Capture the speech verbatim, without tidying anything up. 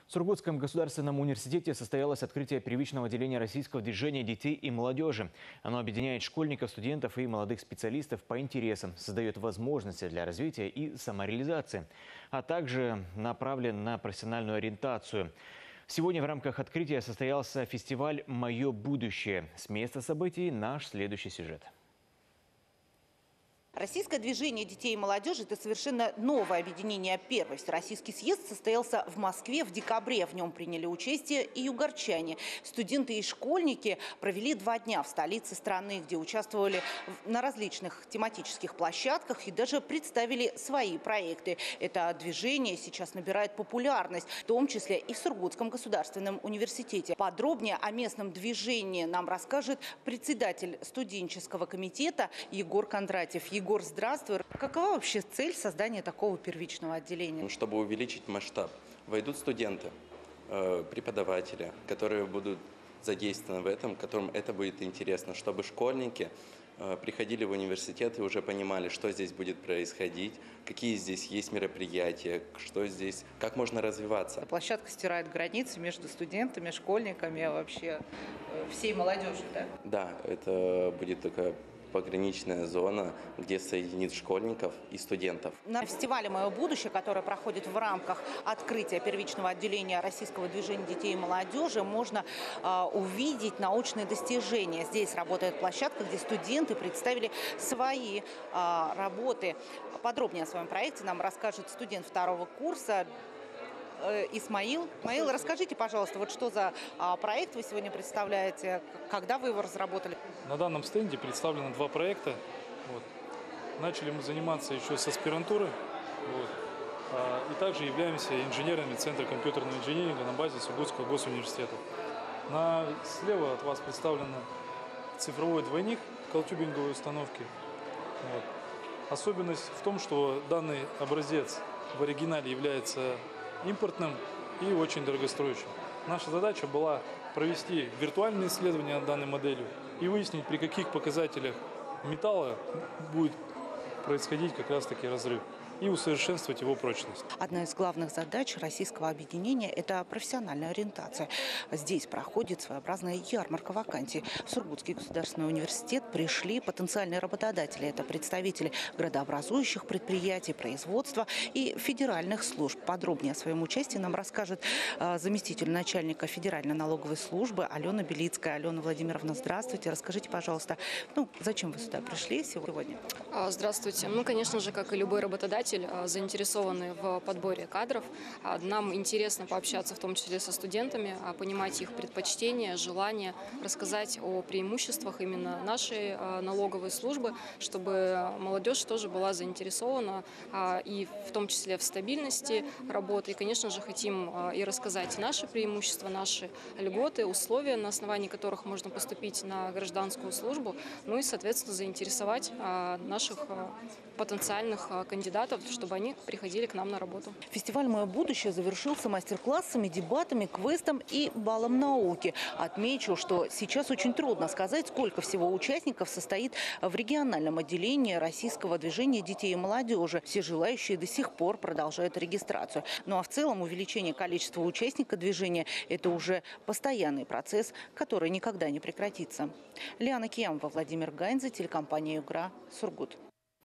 В Сургутском государственном университете состоялось открытие первичного отделения российского движения детей и молодежи. Оно объединяет школьников, студентов и молодых специалистов по интересам, создает возможности для развития и самореализации, а также направлен на профессиональную ориентацию. Сегодня в рамках открытия состоялся фестиваль «Мое будущее». С места событий наш следующий сюжет. Российское движение детей и молодежи – это совершенно новое объединение. Первый всероссийский съезд состоялся в Москве в декабре. В нем приняли участие и югорчане. Студенты и школьники провели два дня в столице страны, где участвовали на различных тематических площадках и даже представили свои проекты. Это движение сейчас набирает популярность, в том числе и в Сургутском государственном университете. Подробнее о местном движении нам расскажет председатель студенческого комитета Егор Кондратьев. Егор, здравствуй. Какова вообще цель создания такого первичного отделения? Чтобы увеличить масштаб, войдут студенты, преподаватели, которые будут задействованы в этом, которым это будет интересно, чтобы школьники приходили в университет и уже понимали, что здесь будет происходить, какие здесь есть мероприятия, что здесь, как можно развиваться. Площадка стирает границы между студентами, школьниками, а вообще всей молодежью, да? Да, это будет такая пограничная зона, где соединит школьников и студентов. На фестивале «Мое будущее», которое проходит в рамках открытия первичного отделения Российского движения детей и молодежи, можно э, увидеть научные достижения. Здесь работает площадка, где студенты представили свои э, работы. Подробнее о своем проекте нам расскажет студент второго курса Исмаил. Исмаил, расскажите, пожалуйста, вот что за а, проект вы сегодня представляете, когда вы его разработали? На данном стенде представлено два проекта. Вот. Начали мы заниматься еще с аспирантуры. Вот. А, и также являемся инженерами Центра компьютерного инжиниринга на базе Сургутского госуниверситета. На, слева от вас представлен цифровой двойник колтюбинговой установки. Вот. Особенность в том, что данный образец в оригинале является импортным и очень дорогостоящим. Наша задача была провести виртуальные исследования над данной моделью и выяснить, при каких показателях металла будет происходить как раз-таки разрыв, и усовершенствовать его прочность. Одна из главных задач российского объединения – это профессиональная ориентация. Здесь проходит своеобразная ярмарка вакансий. В Сургутский государственный университет пришли потенциальные работодатели. Это представители градообразующих предприятий, производства и федеральных служб. Подробнее о своем участии нам расскажет э, заместитель начальника Федеральной налоговой службы Алена Белицкая. Алена Владимировна, здравствуйте. Расскажите, пожалуйста, ну, зачем вы сюда пришли сегодня? Здравствуйте. Ну, конечно же, как и любой работодатель, заинтересованы в подборе кадров. Нам интересно пообщаться в том числе со студентами, понимать их предпочтения, желания, рассказать о преимуществах именно нашей налоговой службы, чтобы молодежь тоже была заинтересована и в том числе в стабильности работы. И, конечно же, хотим и рассказать наши преимущества, наши льготы, условия, на основании которых можно поступить на гражданскую службу, ну и, соответственно, заинтересовать наших потенциальных кандидатов, чтобы они приходили к нам на работу. Фестиваль «Мое будущее» завершился мастер-классами, дебатами, квестом и балом науки. Отмечу, что сейчас очень трудно сказать, сколько всего участников состоит в региональном отделении Российского движения детей и молодежи. Все желающие до сих пор продолжают регистрацию. Ну а в целом увеличение количества участников движения – это уже постоянный процесс, который никогда не прекратится. Лиана Киямова, Владимир Ганза, телекомпания «Югра», Сургут.